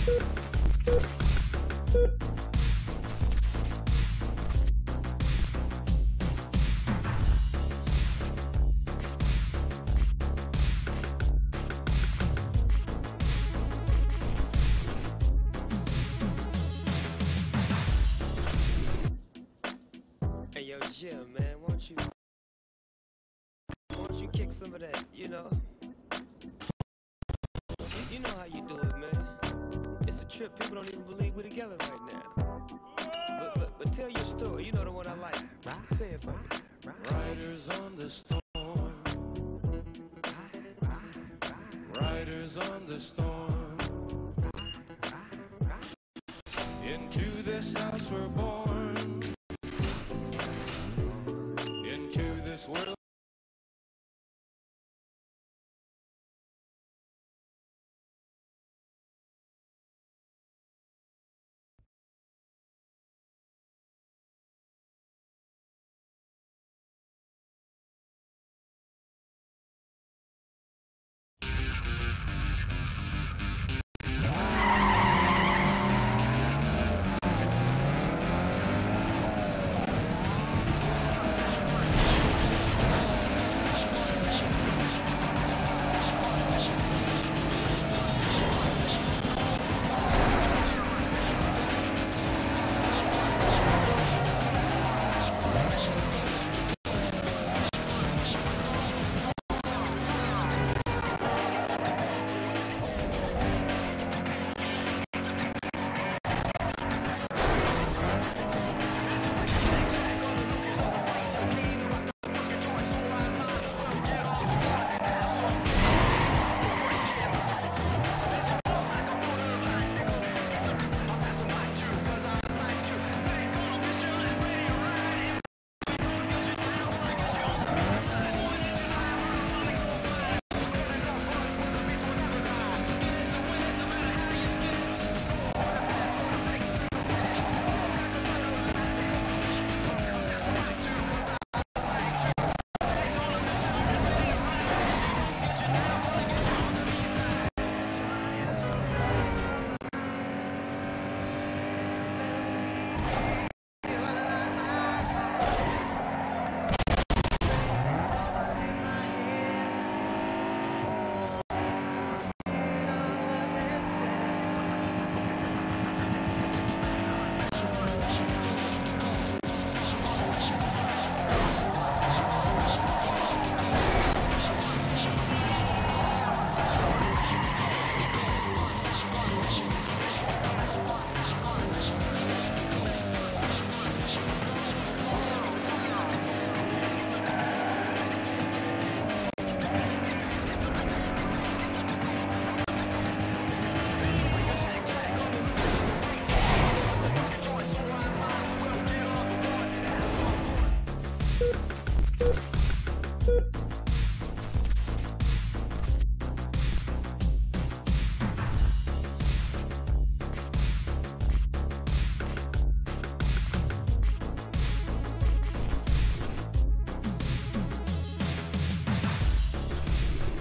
Hey yo, Jim, man, won't you kick some of that, you know? You know how you do it, man. It's a trip, people don't even believe we're together right now. But tell your story, you know the one I like. Say it for me. Riders on the storm. Riders on the storm. Into this house we're born.